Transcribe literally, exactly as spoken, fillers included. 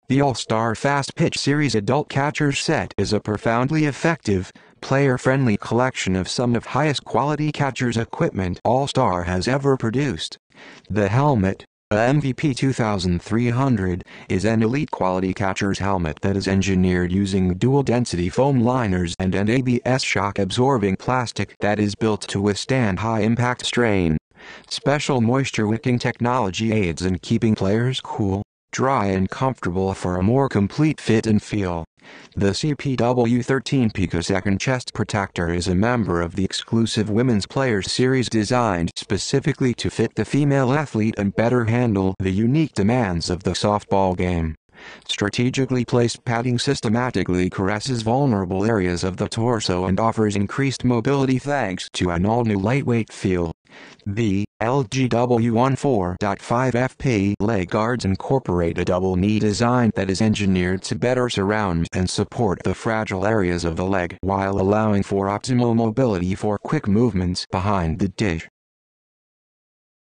The Allstar Fastpitch Series Adult Catcher's Set is a profoundly effective, player-friendly collection of some of highest quality catcher's equipment Allstar has ever produced. The helmet, a M V P twenty-three hundred, is an elite quality catcher's helmet that is engineered using dual-density foam liners and an A B S shock-absorbing plastic that is built to withstand high-impact strain. Special moisture-wicking technology aids in keeping players cool, dry and comfortable for a more complete fit and feel. The C K W thirteen point five P S chest protector is a member of the exclusive Women's Players Series designed specifically to fit the female athlete and better handle the unique demands of the softball game. Strategically placed padding systematically caresses vulnerable areas of the torso and offers increased mobility thanks to an all-new lightweight feel. The L G W fourteen point five F P leg guards incorporate a double-knee design that is engineered to better surround and support the fragile areas of the leg while allowing for optimal mobility for quick movements behind the dish.